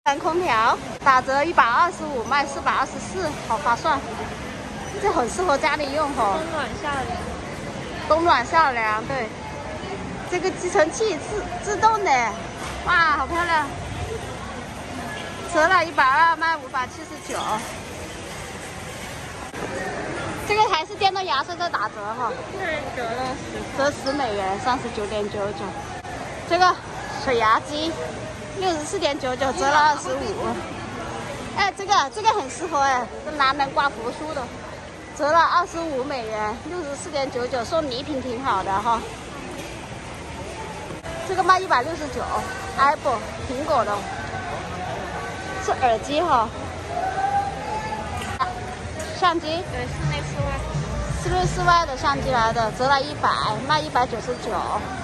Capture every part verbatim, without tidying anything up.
蓝空调打折一百二十五，卖四百二十四，好划算。这很适合家里用哈。 冬暖夏凉。 冬暖夏凉，对。这个吸尘器自自动的，哇，好漂亮。折了一百二，卖五百七十九。这个还是电动牙刷在打折哈。 对，折了十。 折十美元，三十九点九九。这个水牙机。六十四点九九，折了二十五。哎，这个这个很适合哎，跟男人刮胡须的，折了二十五美元，六十四点九九，送礼品挺好的哈。这个卖一百六十九 ，Apple 苹果的，是耳机哈。相机， 对，室内室外。 室内室外的相机来的，折了一百，卖一百九十九。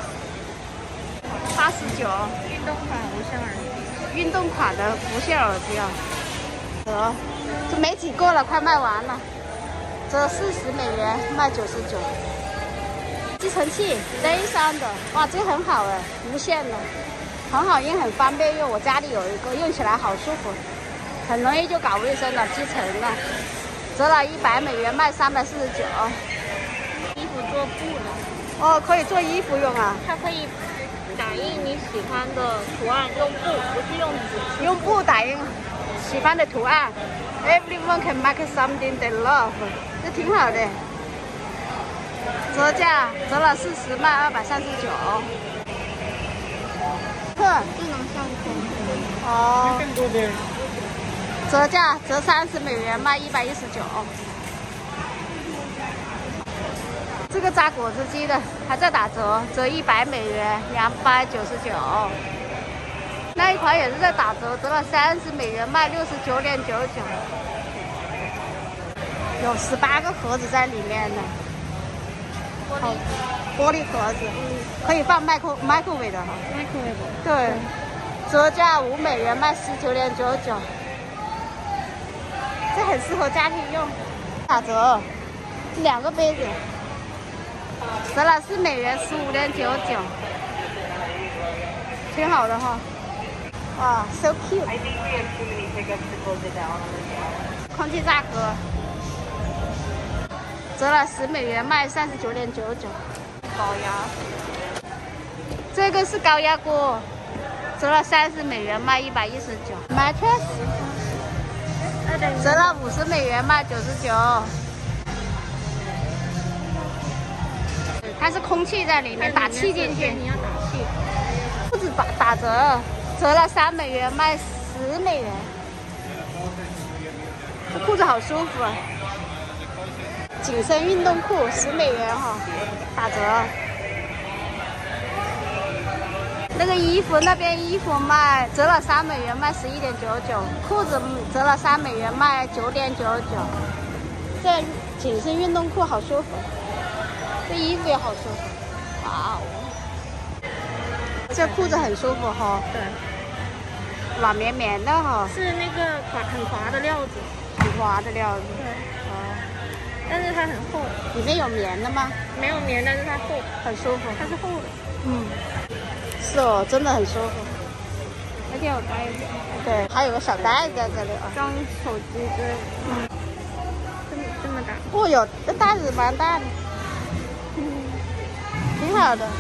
八十九， 运动款无线耳机， 运动款的无线耳机啊，折，这没几个了，快卖完了，折四十美元，卖九十九。吸尘器雷山的，哇，这个很好哎，无线的，很好用，很方便用。我家里有一个，用起来好舒服，很容易就搞卫生了，积尘了。折了一百美元，卖三百四十九。 衣服做布的， 哦，可以做衣服用啊， 它可以。打印你喜欢的图案，用布，不是用纸。 用布打印喜欢的图案。Everyone can make something they love， 这挺好的。折价折了四十，卖二百三十九。特智能相机。 哦。折价折三十美元，卖一百一十九。这个榨果汁机的还在打折，折一百美元，两百九十九。那一款也是在打折，折了三十美元，卖六十九点九九。有十八个盒子在里面的， 玻璃玻璃盒子，可以放麦克麦克韦的哈。 麦克韦的。 对，折价五美元，卖十九点九九。这很适合家庭用，打折，两个杯子。折了四美元，十五点九九，挺好的哈。哇 ，so cute。空气炸盒，折了十美元，卖三十九点九九。 高压。 这个是高压锅，折了三十美元，卖一百一十九。Mattress， 折了五十美元，卖九十九。它是空气在里面，打气进去。 你要打气。 裤子打打折，折了三美元，卖十美元。这裤子好舒服啊！紧身运动裤十美元哈，打折。那个衣服那边衣服卖折了三美元，卖十一点九九。裤子折了三美元，卖九点九九。这紧身运动裤好舒服。这衣服也好舒服，哇哦！这裤子很舒服哈， 对， 软绵绵的哈， 是那个滑很滑的料子， 很滑的料子。 对， 哦， 但是它很厚， 里面有棉的吗？ 没有棉，但是它厚， 很舒服。 它是厚的。 嗯，是哦，真的很舒服。 而且有袋子， 对，还有个小袋子在这里啊， 装手机之类的。嗯，这么这么大。 哦哟，这袋子蛮大的。嗯，挺好的。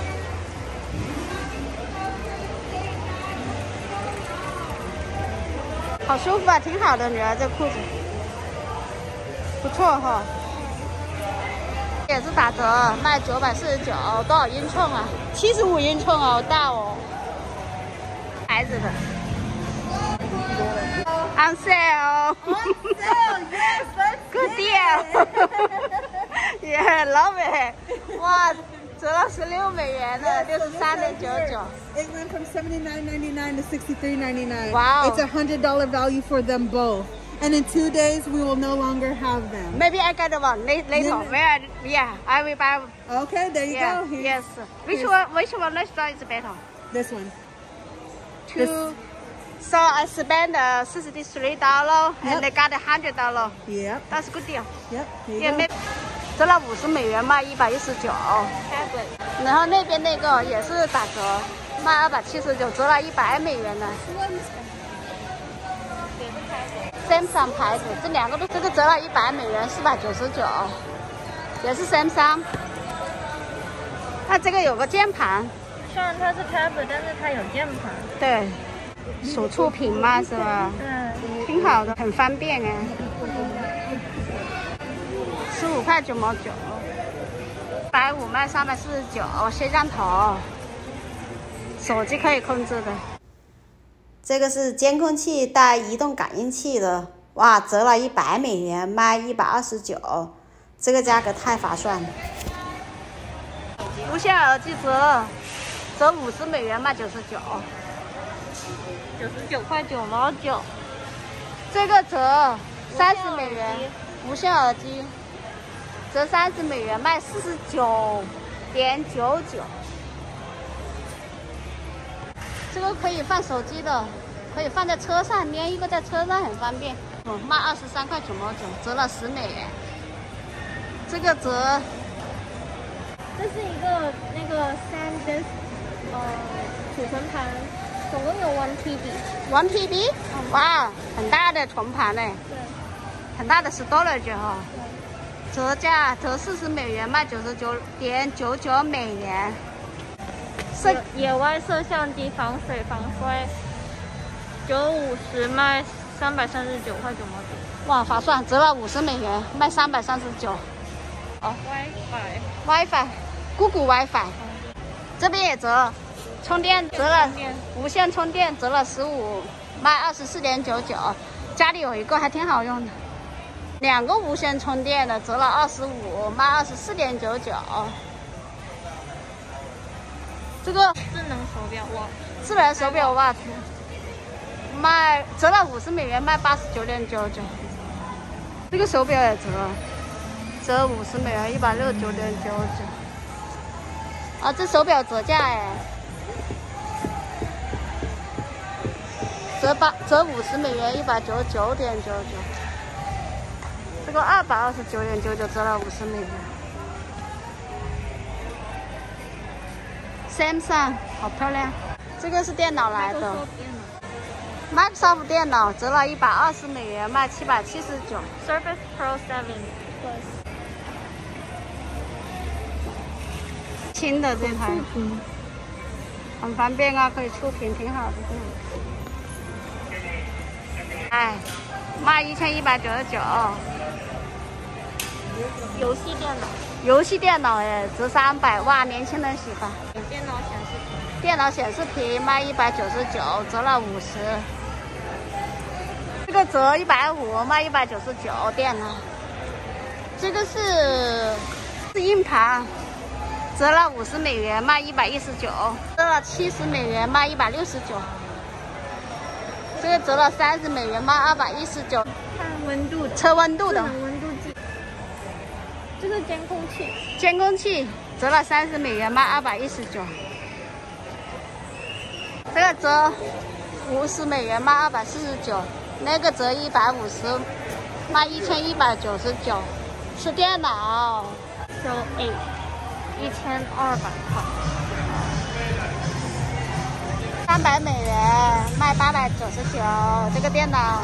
好舒服啊，挺好的，女儿这裤子不错哈，也是打折，卖九百四十九，多少英寸啊？七十五英寸哦，好大哦，孩子的。On sale. On sale, yes, let's Good deal. Yeah, love it. 哇，折了十六美元了，六十三点九九。 It went from seventy-nine ninety-nine to sixty-three ninety-nine. Wow. It's a hundred dollar value for them both. And in two days, we will no longer have them. Maybe I get one later. Yeah. Where? Yeah, I will buy. Okay, there you Yeah, go. Here's yes. Which here's- one? Which one next is better? this one. Two. This- So I spent uh, sixty-three dollars and Yep. I got a hundred dollars. Yep, That's good deal. yep. Here you Yeah, go. maybe. 折了五十美元，卖一百一十九。然后那边那个也是打折，卖二百七十九，折了一百美元呢。 也是开的。 Samsung 牌子，这两个都这个折了一百美元，四百九十九，也是 Samsung。那这个有个键盘， 虽然它是 tablet， 但是它有键盘。 对，手触屏嘛是吧？ 对， 挺好的，很方便哎。十五块九毛九，一百五卖三百四十九，摄像头，手机可以控制的。这个是监控器带移动感应器的，哇，折了一百美元，卖一百二十九，这个价格太划算了。无线耳机折，折五十美元，卖九十九， 九十九块九毛九。 这个折三十美元，无线耳机，折三十美元，卖四十九点九九。这个可以放手机的，可以放在车上，连一个在车上很方便。嗯，卖二十三块九毛九，折了十美元。这个折， 这是一个那个三 disk 呃储存盘，总共有 one T B。 one T B， 哇，很大的存盘嘞， 对， 很大的 storage 哈。折价折四十美元，卖九十九点九九美元。 野野外摄像机防水防摔，九五十卖三百三十九块九毛九。 哇，划算，折了五十美元，卖三百三十九。哦 ，WiFi ，WiFi，Google WiFi，这边也折，充电折了，无线充电折了十五，卖二十四点九九。家里有一个还挺好用的，两个无线充电的折了二十五，卖二十四点九九。这个智能手表哇， 智能手表哇，卖折了五十美元，卖八十九点九九。这个手表也折，折五十美元，一百六十九点九九。啊，这手表折价哎，折八折五十美元，一百九十九点九九。这个二百二十九点九九，折了五十美元。Samsung 好漂亮，这个是电脑来的 ，Microsoft 电脑折了一百二十美元，卖七百七十九。 Surface Pro 七 Plus， 轻的这台，很方便啊，可以触屏，挺好的。哎，卖一千一百九十九。 游戏电脑， 游戏电脑哎，折三百，哇，年轻人喜欢。 电脑显示屏， 电脑显示屏卖一百九十九，折了五十。这个折一百五，卖一百九十九。电脑，这个是是硬盘，折了五十美元，卖一百一十九，折了七十美元，卖一百六十九。这个折了三十美元，卖二百一十九。 看温度， 测温度的。 温度计。这是监控器， 监控器折了三十美元，卖二百一十九。这个折五十美元，卖二百四十九。那个折一百五十，卖一千一百九十九。是电脑 ，So eight， 一千二百块。 三百美元，卖八百九十九。这个电脑，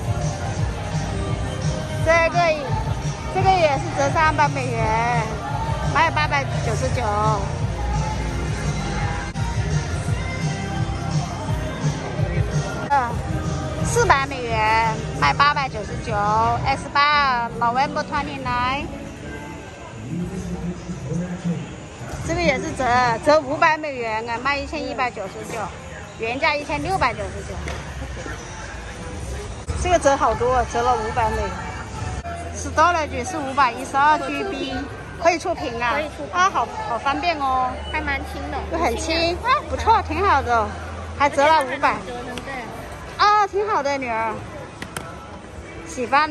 这个。这个也是折三百美元，卖八百九十九。嗯，四百美元，卖八百九十九。S 八 November twenty nine。这个也是折折五百美元啊，卖一千一百九十九，原价一千六百九十九。这个折好多，折了五百美元。Storage 是五百一十二 G B， 可以触屏啊， 可以触屏啊，好好方便哦， 还蛮轻的， 又很轻啊，不错，挺好的，还折了五百， 折成这样啊，挺好的，女儿，喜欢呢，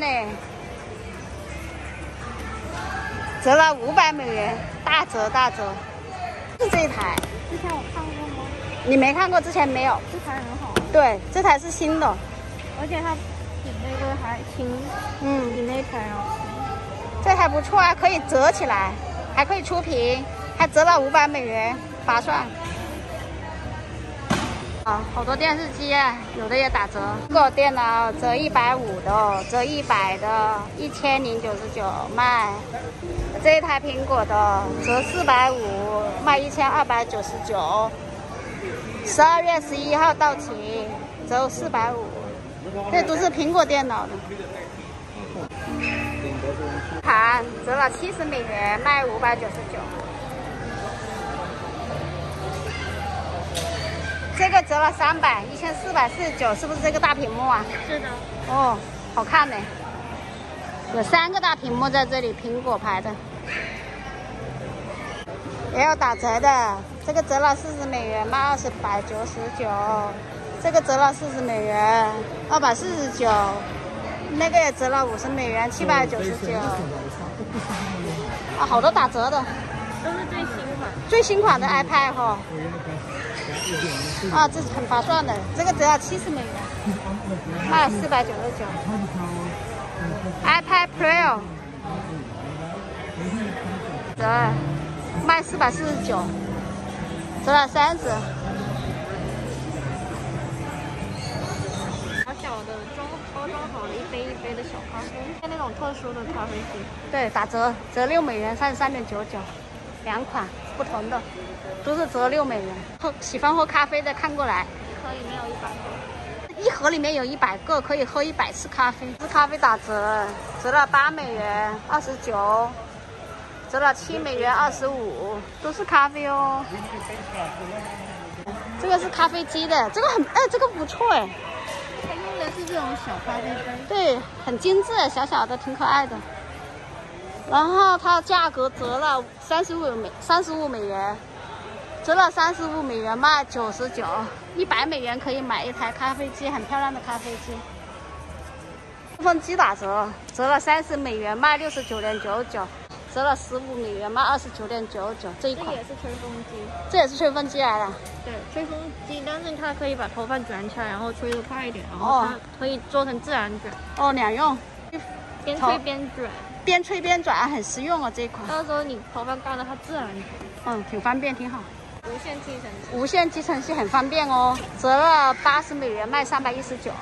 折了五百美元，大折大折，是这一台， 之前我看过吗？ 你没看过，之前没有， 这台很好， 对，这台是新的， 而且它比那个还轻， 嗯， 比那台要轻。 这台不错啊，可以折起来，还可以出屏，还折了五百美元，划算。 啊，好多电视机啊，有的也打折。苹果电脑折一百五的，折一百的，一千零九十九卖。这一台苹果的折四百五，卖一千二百九十九。十二月十一号到期，折四百五。这都是苹果电脑的。盘折了七十美元，卖五百九十九。这个折了三百，一千四百四十九，是不是这个大屏幕啊？ 是的。 哦，好看呢。有三个大屏幕在这里，苹果牌的。也有打折的，这个折了四十美元，卖二十百九十九。这个折了四十美元，二百四十九。那个也折了五十美元，七百九十九。啊，好多打折的。 都是最新款。 最新款的 iPad 哈。啊，这是很划算的，这个只要七十美元，卖四百九十九。iPad Pro 折卖四百四十九，折了三十。 小小的装包装好的一杯一杯的小咖啡，像那种特殊的咖啡机。 对，打折折六美元，三十三点九九，两款不同的。都是折六美元。喝喜欢喝咖啡的看过来， 一盒里面有一百个， 一盒里面有一百个，可以喝一百次咖啡。这咖啡打折，折了八美元，二十九，折了七美元，二十五，都是咖啡哦。这个是咖啡机的，这个很哎，这个不错哎。 它用的是这种小咖啡杯。 对，很精致，小小的，挺可爱的。然后它价格折了三十五美三十五美元。折了三十五美元，卖九十九，一百美元可以买一台咖啡机，很漂亮的咖啡机。吹风机打折，折了三十美元，卖六十九点九九，折了十五美元，卖二十九点九九。这一款这也是吹风机， 这也是吹风机来的。 对，吹风机，但是它可以把头发卷起来，然后吹得快一点，然后它可以做成自然卷。 哦，两用， 边吹边卷， 边吹边转，很实用哦这一款。 到时候你头发干了，它自然卷。 嗯，挺方便，挺好。 无线吸尘器， 无线吸尘器很方便哦，折了八十美元，卖三百一十九。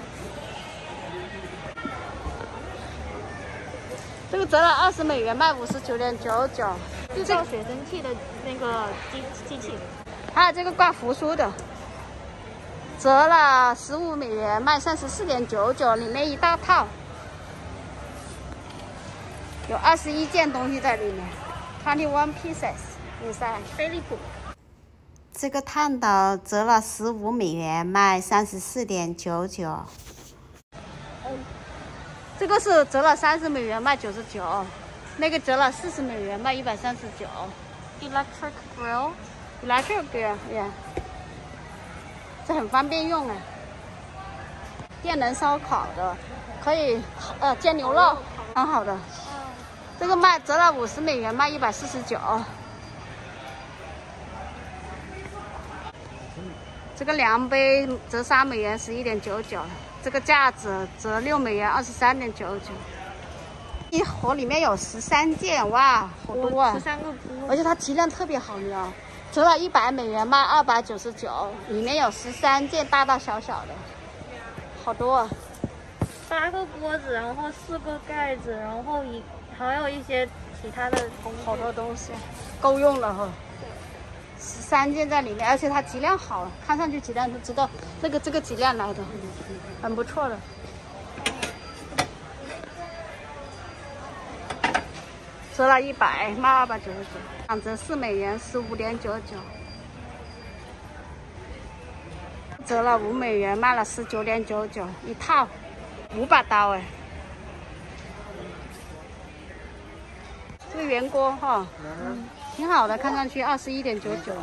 这个折了二十美元，卖五十九点九九。 制造水蒸气的那个机机器。 还有这个挂扶苏的，折了十五美元，卖三十四点九九，里面一大套，有二十一件东西在里面 ，twenty-one pieces inside。 飞利浦。 这个烫斗折了十五美元，卖三十四点九九。这个是折了三十美元，卖九十九。那个折了四十美元，卖一百三十九。 Electric grill。 Electric grill， yeah。这很方便用啊。电能烧烤的，可以呃煎牛肉，很好的。这个卖折了五十美元，卖一百四十九。这个量杯折三美元，十一点九九。这个架子折六美元，二十三点九九。一盒里面有十三件，哇，好多啊！ 十三个锅， 而且它质量特别好呢，折了一百美元，卖二百九十九。里面有十三件，大大小小的，好多啊！ 八个锅子，然后四个盖子，然后一还有一些其他的工具， 好多东西，够用了哈。十三件在里面，而且它质量好，看上去质量都知道这个这个质量来的，很不错的。折了一百，卖二百九十九，两折四美元，十五点九九。折了五美元，卖了十九点九九一套，五把刀哎。这个圆锅哈，嗯，挺好的，看上去二十一点九九。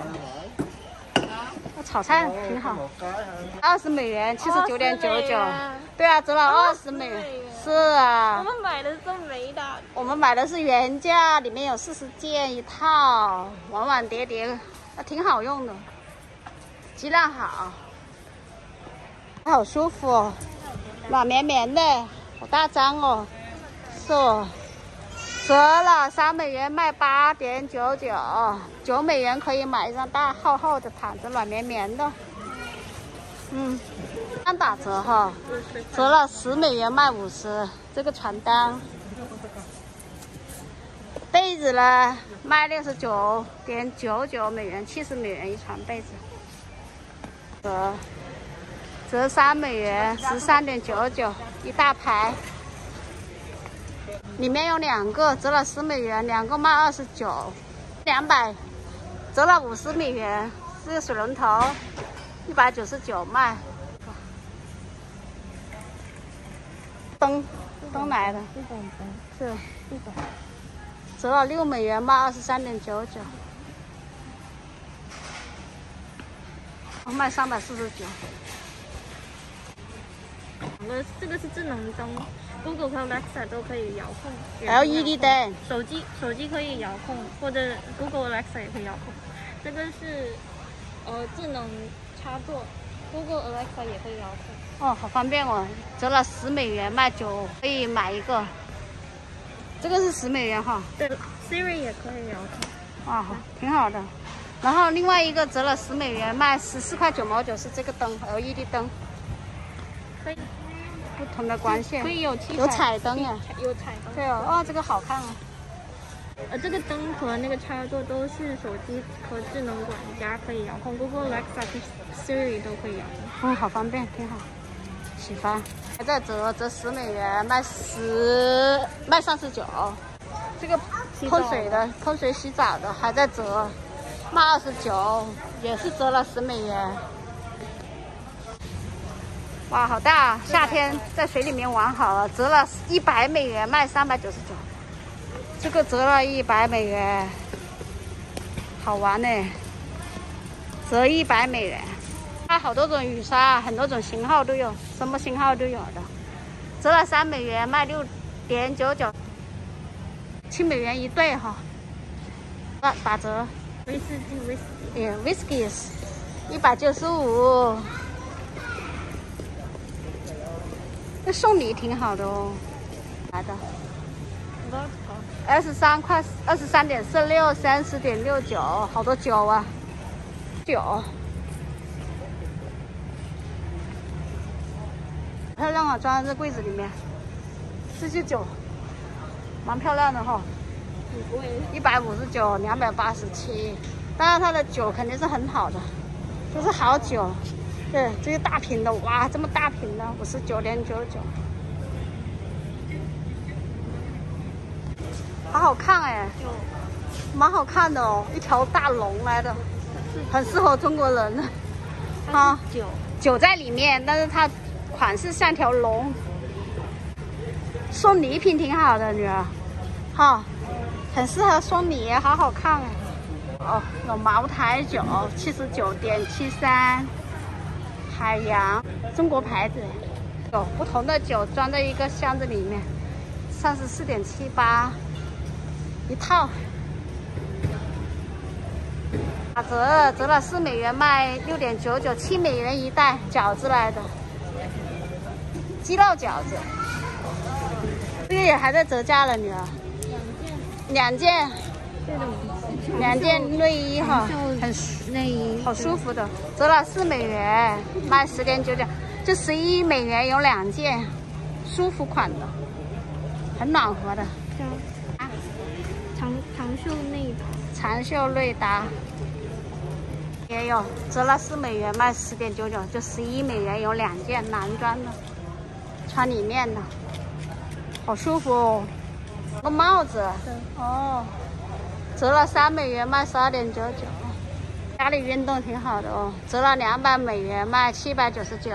炒菜挺好，二十美元，七十九点九九。对啊，折了二十美元。是啊。 我们买的是没的。 我们买的是原价，里面有四十件一套，碗碗碟碟，挺好用的，质量好，好舒服哦，软绵绵的，好大张哦，是哦。折了三美元，卖八点九九，九美元可以买一张大厚厚的毯子，软绵绵的。 嗯，刚打折哈，折了十美元卖五十。这个床单，被子呢卖六十九点九九美元，七十美元一床被子，折折三美元，十三点九九一大排。里面有两个，折了十美元，两个卖二十九，两百，折了五十美元。这个水龙头一百九十九卖。灯灯来的， 这种灯是这种， 折了六美元，卖二十三点九九，卖三百四十九。 两个这个是智能灯 ，Google 和 Alexa 都可以遥控。 L E D 灯， 手机手机可以遥控，或者 Google Alexa 也可以遥控。这个是呃智能插座 ，Google Alexa 也可以遥控。 哦，好方便哦！折了十美元，卖九，可以买一个。这个是十美元哈。 对 ，Siri 也可以遥控。 啊，挺好的。然后另外一个折了十美元，卖十四块九毛九，是这个灯 L E D 灯， 可以不同的光线。 可以有七有彩灯呀。 有彩灯。 对哦，哦，这个好看啊。 呃，这个灯和那个插座都是手机和智能管家可以遥控 ，Google Alexa 和 Siri 都可以遥控。 哦，好方便，挺好。喜欢。还在折，折十美元，卖十，卖三十九。这个喷水的，喷水洗澡的还在折，卖二十九，也是折了十美元。哇，好大！夏天在水里面玩好了，折了一百美元，卖三百九十九。这个折了一百美元，好玩呢。折一百美元。它好多种雨伞，很多种型号都有，什么型号都有的。折了三美元，卖六点九九，七美元一对哈。啊，打折。 威士忌，威士忌。 Yeah, whiskies， 一百九十五。这送礼挺好的哦。来的。二十三块，二十三点四六，三十点六九，好多酒啊，酒。漂亮啊，装在这柜子里面。这些酒，蛮漂亮的哈。 很贵。 一百五十九，两百八十七。当然它的酒肯定是很好的，都是好酒。对，这些大瓶的，哇，这么大瓶的，五十九点九九。好好看哎，蛮好看的哦，一条大龙来的，很适合中国人啊。 酒酒在里面，但是它款式像条龙，送礼品挺好的，女儿，哈，很适合送礼，好好看哎。哦，有茅台酒，七十九点七三，海洋，中国牌子，有不同的酒装在一个箱子里面，三十四点七八。一套，打折，折了四美元，卖六点九九，七美元一袋，饺子来的，鸡肉饺子，这个也还在折价了，女儿，两件，两件内衣哈，很内衣， 好舒服的，折了四美元，卖十点九九，这十一美元有两件，舒服款的，很暖和的。 长长袖内搭， 长袖内搭也有，折了四美元，卖十点九九，就十一美元有两件男装的，穿里面的，好舒服哦。个帽子，哦，折了三美元，卖十二点九九。家里运动挺好的哦，折了两百美元，卖七百九十九。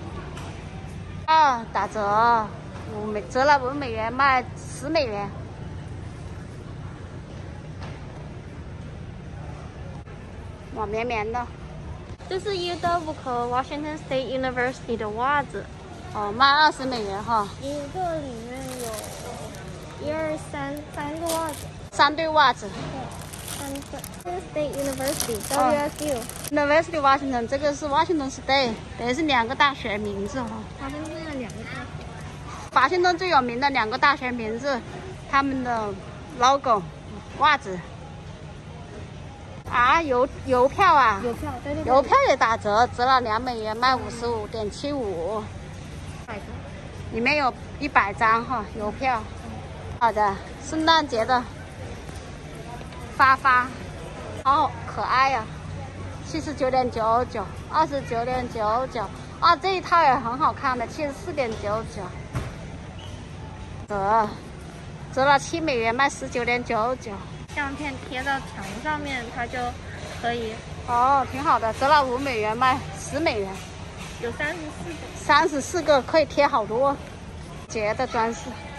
啊，打折，五美折了五美元，卖十美元。哇，绵绵的， 这是 U W 和 Washington State University 的袜子， 哦，卖二十美元哈。 一个里面有一二三三个袜子， 三对袜子。 对，三个。这是 State University W S U。 University Washington， 这个是 Washington State， 等于是两个大学名字哈。 华盛顿的两个大学。 华盛顿最有名的两个大学名字，他们的 logo， 袜子。 啊，邮邮票啊， 邮票，对对对， 邮票也打折，折了两美元，卖五十五点七五，里面有一百张哈邮票。好的，圣诞节的发发，好可爱呀、啊，七十九点九九，二十九点九九啊，这一套也很好看的，七十四点九九，折折了七美元，卖十九点九九。 相片贴到墙上面，它就可以。 哦，挺好的，折了五美元，卖十美元， 有三十四个， 三十四个可以贴好多节的装饰，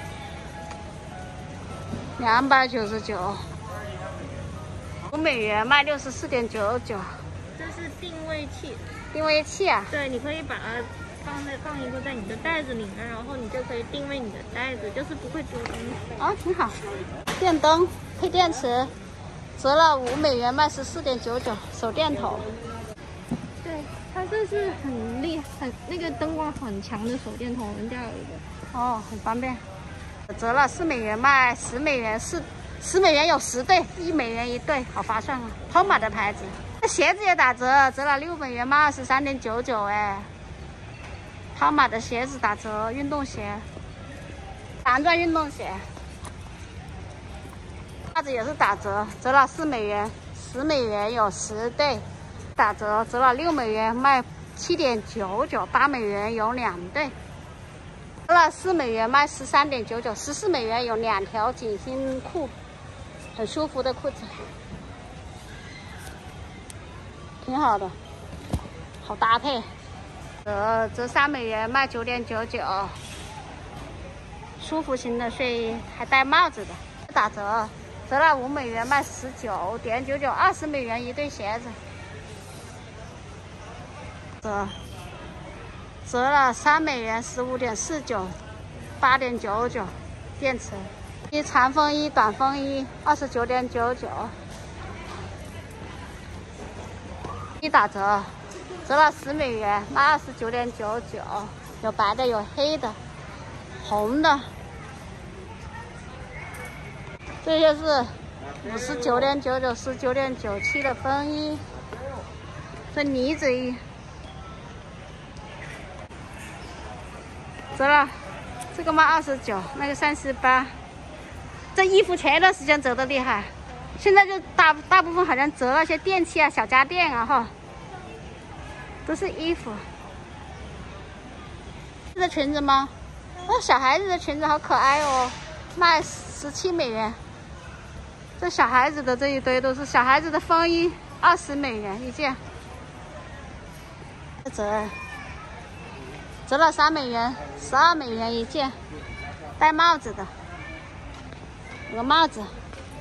两百九十九，五美元卖六十四点九九。 这是定位器， 定位器啊？ 对，你可以把它放在放一个在你的袋子里面，然后你就可以定位你的袋子，就是不会丢东西。 啊，挺好。电灯配电池，折了五美元，卖十四点九九，手电筒。 对，它这是很厉害，很那个灯光很强的手电筒，人家有一个。 哦，很方便。折了四美元，卖十美元，四十美元有十对，一美元一对，好划算啊！跑马的牌子。这鞋子也打折，折了六美元，卖二十三点九九，哎。跑马的鞋子打折，运动鞋，弹钻运动鞋。袜子也是打折，折了四美元，十美元有十对，打折折了六美元，卖七点九九，八美元有两对，折了四美元，卖十三点九九，十四美元有两条紧身裤，很舒服的裤子，挺好的，好搭配。折折三美元，卖九点九九，舒服型的睡衣，还戴帽子的，打折。折了五美元，卖十九点九九，二十美元一对鞋子。折折了三美元，十五点四九，八点九九，电池。一长风衣、短风衣，二十九点九九。一打折，折了十美元，卖二十九点九九，有白的，有黑的，红的。这些是五十九点九九、十九点九七的风衣，这呢子衣折了，这个卖二十九，那个三十八。这衣服前一段时间折的厉害，现在就大大部分好像折了些电器啊、小家电啊哈，都是衣服。这裙子吗？哦，小孩子的裙子好可爱哦，卖十七美元。这小孩子的这一堆都是小孩子的风衣，二十美元一件。折折了三美元，十二美元一件，戴帽子的，有个帽子，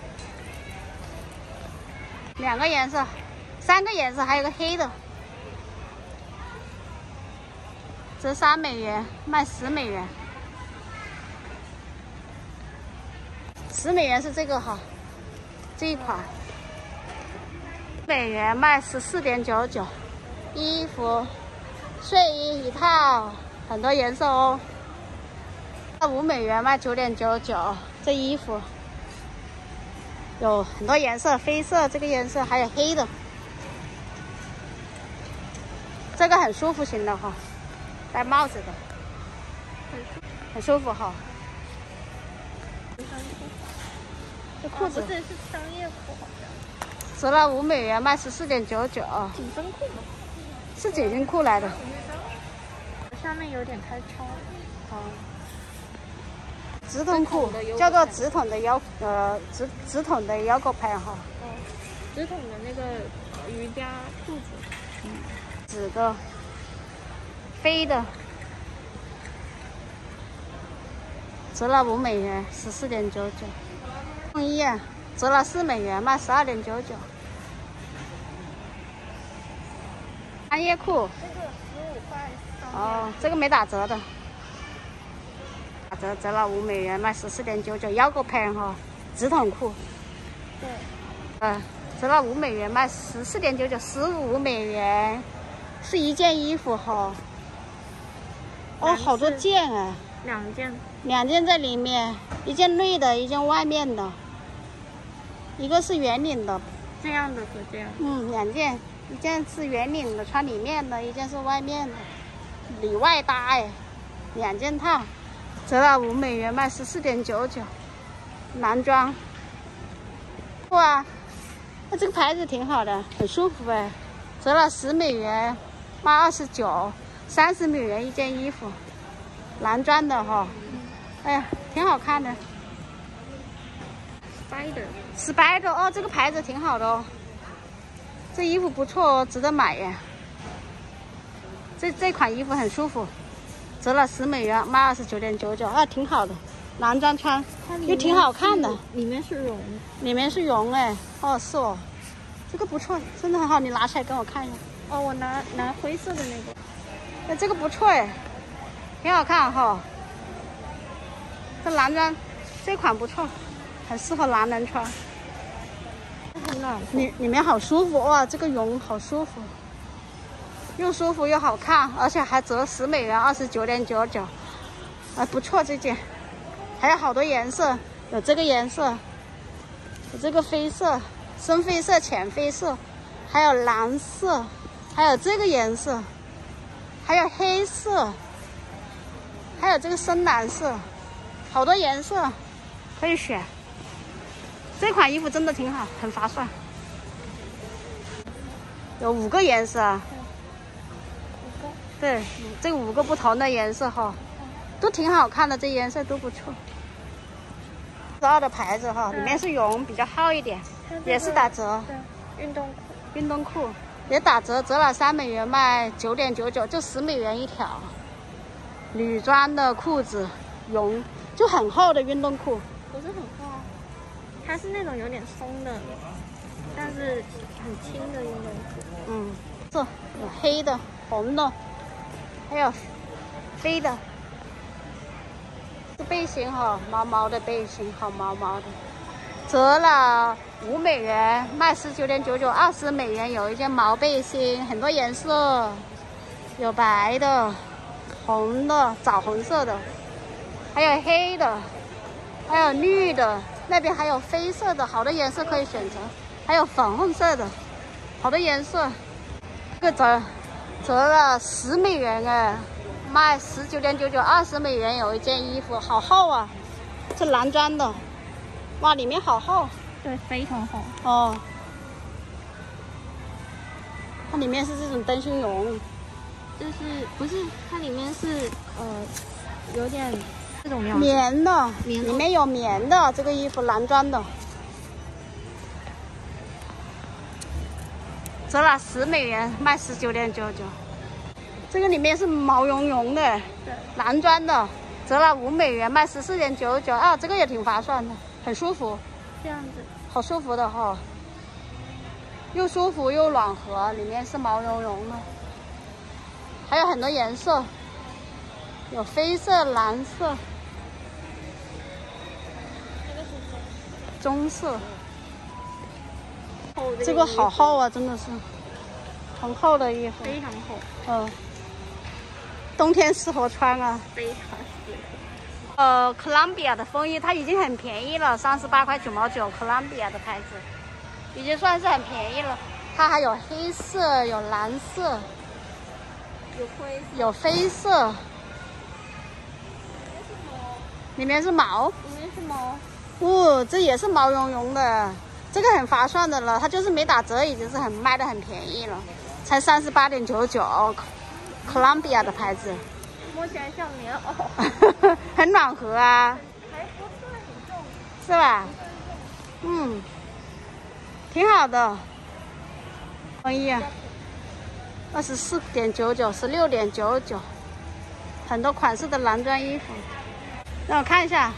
两个颜色，三个颜色，还有个黑的。折三美元，卖十美元，十美元是这个哈。这一款美元卖十四点九九，衣服、睡衣一套，很多颜色哦。五美元卖九点九九，这衣服有很多颜色，黑色这个颜色，还有黑的，这个很舒服型的哈，戴帽子的，很舒服哈。这裤子、 哦、不是是商业裤，好像折了五美元，卖十四点九九。 紧身裤吗？ 是紧身裤来的。 下面有点开叉。 哦。直筒裤叫做直筒的腰呃直直筒的腰狗牌哈。 哦，直筒的那个瑜伽裤子。 嗯。紫的。飞的。折了五美元，十四点九九。风衣啊，折了四美元，卖十二点九九。专业裤， 这个十五块。 哦，这个没打折的，打折折了五美元，卖十四点九九。腰狗牌哈，直筒裤。 对。 嗯、呃，折了五美元，卖十四点九九，十五美元，是一件衣服哈。哦，好多件啊。 两件。 两件在里面，一件内的，一件外面的。一个是圆领的， 这样的和这样。 嗯，两件，一件是圆领的，穿里面的，一件是外面的，里外搭哎，两件套，折了五美元，卖十四点九九，男装。哇，那这个牌子挺好的，很舒服哎，折了十美元，卖二十九，三十美元一件衣服，男装的哈，哎呀，挺好看的。Spider，Spider 哦，这个牌子挺好的哦，这衣服不错哦，值得买呀。这这款衣服很舒服，折了十美元，卖二十九点九九，啊，挺好的，男装穿又挺好看的。 里面是绒， 里面是绒哎，哦是哦，这个不错，真的很好，你拿起来给我看一下。 哦，我拿拿灰色的那个， 哎，这个不错哎，挺好看哈、哦。这男装这款不错，很适合男人穿。 很暖和。 里里面好舒服哇，这个绒好舒服，又舒服又好看，而且还折十美元，二十九点九九，哎不错这件，还有好多颜色，有这个颜色，有这个绯色、深绯色、浅绯色，还有蓝色，还有这个颜色，还有黑色，还有这个深蓝色，好多颜色可以选。这款衣服真的挺好，很划算。有五个颜色啊， 五个。 对，这五个不同的颜色哈，都挺好看的，这颜色都不错。十二的牌子哈，里面是绒，比较厚一点，也是打折。 对，运动裤。 运动裤也打折，折了三美元，卖九点九九，就十美元一条。女装的裤子，绒，就很厚的运动裤。 不是很厚啊，它是那种有点松的，但是很轻的运动裤。 嗯，这有黑的、红的，还有飞的。这背心哈，毛毛的背心，好毛毛的，折了五美元，卖十九点九九，二十美元有一件毛背心，很多颜色，有白的、红的、枣红色的，还有黑的，还有绿的，那边还有绯色的，好多颜色可以选择，还有粉红色的，好多颜色。这个折折了十美元哎，卖十九点九九，二十美元有一件衣服，好厚啊！这男装的，哇，里面好厚。 对，非常厚。 哦，它里面是这种灯芯绒， 就是不是它里面是呃有点这种样棉的， 棉里面有棉的这个衣服，男装的，折了十美元，卖十九点九九。这个里面是毛茸茸的， 对， 男装的，折了五美元，卖十四点九九啊，这个也挺划算的，很舒服， 这样子， 好舒服的哈、哦，又舒服又暖和，里面是毛茸茸的，还有很多颜色，有绯色、蓝色、棕色， 厚的这个好厚啊，真的是很厚的衣服， 非常厚， 嗯，冬天适合穿啊。 非常适合。 呃，哥伦比亚的风衣它已经很便宜了，三十八块九毛九，哥伦比亚的牌子已经算是很便宜了。它还有黑色，有蓝色， 有灰， 有绯色，里面是毛， 里面是毛。 哦，这也是毛茸茸的，这个很划算的了，它就是没打折，已经是很卖的很便宜了，才三十八点九九，哥伦比亚的牌子。 摸起来像棉袄， 很暖和啊， 还不是很重， 是吧？嗯，挺好的。风衣啊，二十四点九九，十六点九九，很多款式的男装衣服。让我看一下，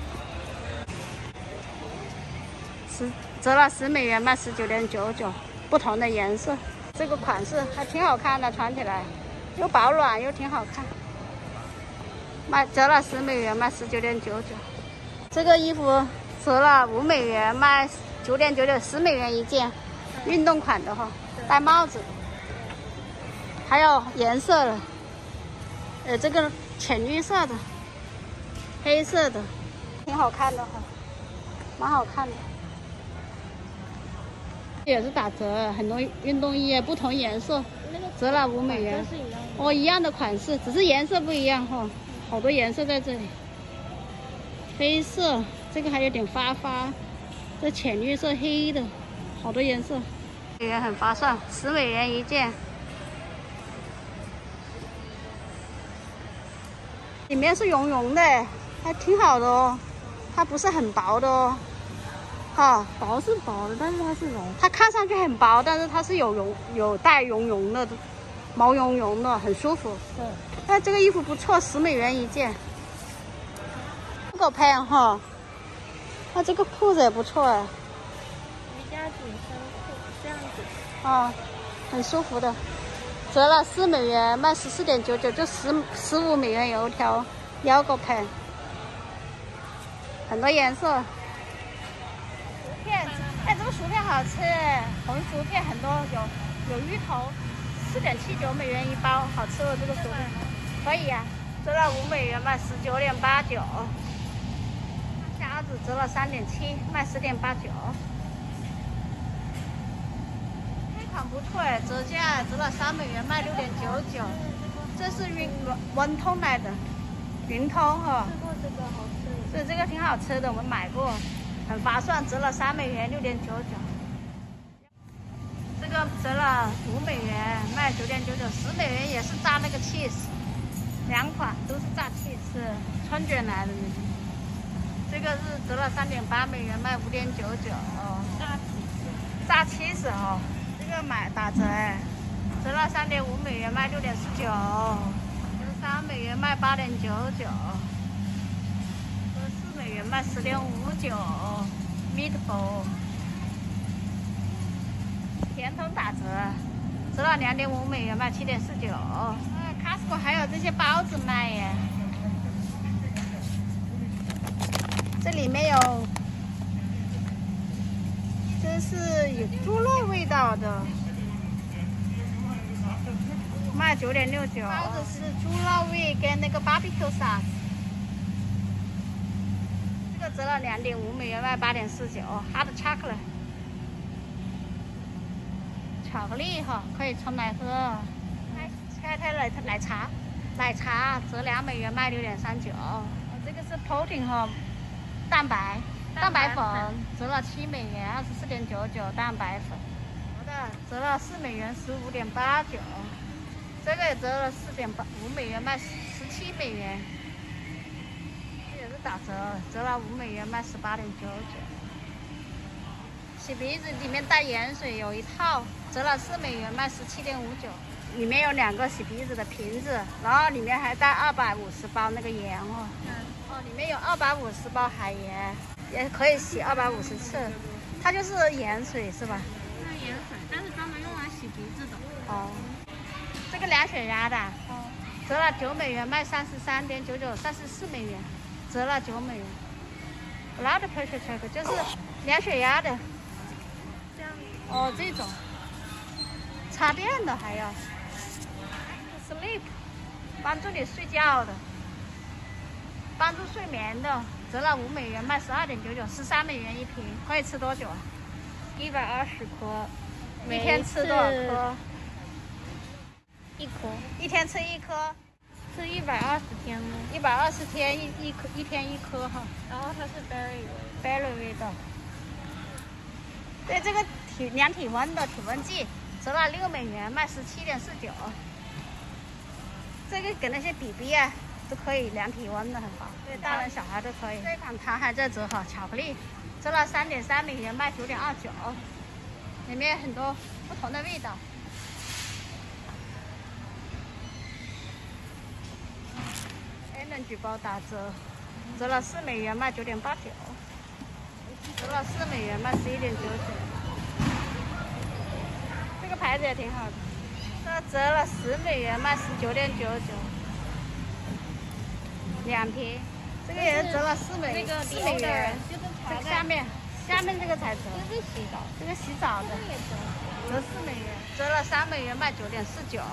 十折了十美元，卖十九点九九，不同的颜色。这个款式还挺好看的，穿起来又保暖又挺好看。卖折了十美元，卖十九点九九。这个衣服折了五美元，卖九点九九，十美元一件，运动款的哈，戴帽子。还有颜色的，呃，这个浅绿色的，黑色的，挺好看的哈，蛮好看的。 也是打折，很多运动衣不同颜色，折了五美元。 是一样的。 哦，一样的款式，只是颜色不一样哈、哦，好多颜色在这里。黑色，这个还有点发发，这浅绿色、黑的，好多颜色，也很划算，十美元一件。里面是绒绒的，还挺好的哦，它不是很薄的哦。哈， 薄是薄的，但是它是绒， 它看上去很薄，但是它是有绒有带绒绒的，毛茸茸的，很舒服。 对， 那这个衣服不错，十美元一件。这个配哈，那这个裤子也不错哎。 瑜伽紧身裤这样子。 啊，很舒服的，折了四美元，卖十四点九九，就十十五美元有一条腰狗配，很多颜色。薯片，哎，这个薯片好吃，红薯片很多，有有芋头，四点七九美元一包，好吃的这个薯片，可以呀、啊，折了五美元，卖十九点八九。虾子折了三点七，卖十点八九。这款不错哎，折价折了三美元，卖六点九九。这是云温通来的，云通哈、哦。 吃过这个好吃。 对，这个挺好吃的，我们买过。很划算，折了三美元，六点九九。这个折了五美元，卖九点九九，十美元也是炸那个 cheese， 两款都是炸 cheese， 春卷来的那种。这个是折了三点八美元，卖五点九九。 炸 cheese， 炸 cheese 哦，这个买打折哎，折了三点五美元，卖六点四九，折三美元卖八点九九。美元卖十点五九 ，meatball， 甜筒打折，折了两点五美元，卖七点四九。啊 ，Costco 还有这些包子卖耶，这里面有，这是有猪肉味道的，卖九点六九。包子是猪肉味跟那个 barbecue sauce。折了两点五美元，卖八点四九。Hot chocolate， 巧克力哈，可以冲来喝。开开奶奶茶，奶茶折两美元，卖六点三九。这个是 protein 哈，蛋白蛋白粉折了七美元，二十四点九九蛋白粉。好的，折了四美元，十五点八九。这个也折了四点八五美元，卖十七美元。打折，折了五美元，卖十八点九九。洗鼻子里面带盐水有一套，折了四美元，卖十七点五九。里面有两个洗鼻子的瓶子，然后里面还带二百五十包那个盐哦。嗯。哦，里面有二百五十包海盐，也可以洗二百五十次。它就是盐水是吧？ 那盐水，但是专门用来洗鼻子的。 哦。这个量血压的，哦，折了九美元，卖三十三点九九，三十四美元。折了九美元 ，blood pressure check 就是量血压的， 这样哦，这种插电的还要 sleep， 帮助你睡觉的，帮助睡眠的，折了五美元，卖十二点九九，十三美元一瓶，可以吃多久啊？ 一百二十颗， 一天吃多少颗？ 一颗， 一天吃一颗。 是一百二十天吗？ 一百二十天一一颗，一天一颗哈。 然后它是 berry berry 味道。对，这个体量体温的体温计折了六美元，卖十七点四九。这个给那些 B B 啊都可以量体温的，很好。对，大人小孩都可以。这款糖还在折哈，巧克力折了三点三美元，卖九点二九，里面有很多不同的味道。举包打折，折了四美元，卖九点八九，折了四美元，卖十一点九九。这个牌子也挺好的，这折了十美元，卖十九点九九，两瓶。这个也是折了四美那个四美元， 就是这个下面下面这个才折， 这是洗澡， 这个洗澡的折四美元，折了三美元，卖九点四九。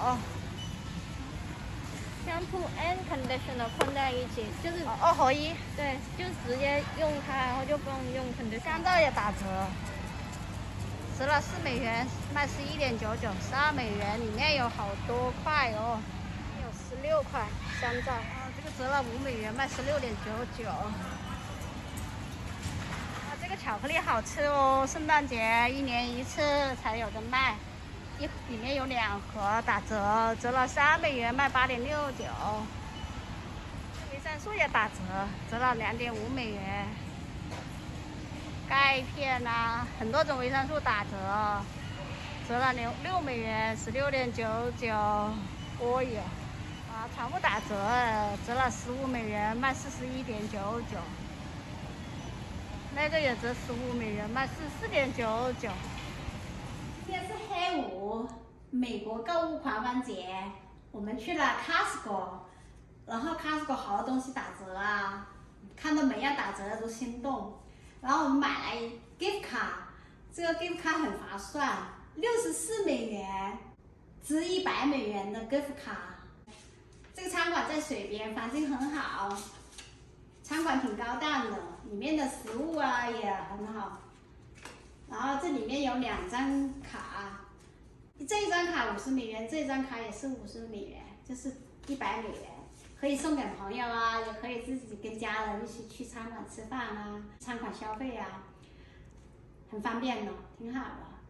shampoo and conditioner 混在一起，就是二合一。 对，就直接用它，然后就不用用 conditioner。 香皂也打折， 折了四美元，卖十一点九九，十二美元，里面有好多块哦，有十六块香皂啊，这个折了五美元，卖十六点九九。啊，这个巧克力好吃哦，圣诞节一年一次才有的卖，一里面有两盒打折，折了三美元，卖八点六九。维生素也打折，折了两点五美元。钙片啊，很多种维生素打折，折了六六美元，十六点九九。哦哟，啊，全部打折，折了十五美元，卖四十一点九九。那个也折十五美元，卖十四点九九。今天是黑五，美国购物狂欢节，我们去了 Costco， 然后 Costco 好多东西打折啊，看到每样打折都心动。然后我们买了 gift card， 这个 gift card 很划算，六十四美元，值一百美元的 gift card。这个餐馆在水边，环境很好，餐馆挺高档的，里面的食物啊也很好。然后这里面有两张卡，这一张卡五十美元，这张卡也是五十美元，就是一百美元。可以送给朋友啊，也可以自己跟家人一起去餐馆吃饭啊，餐馆消费啊，很方便的，挺好的。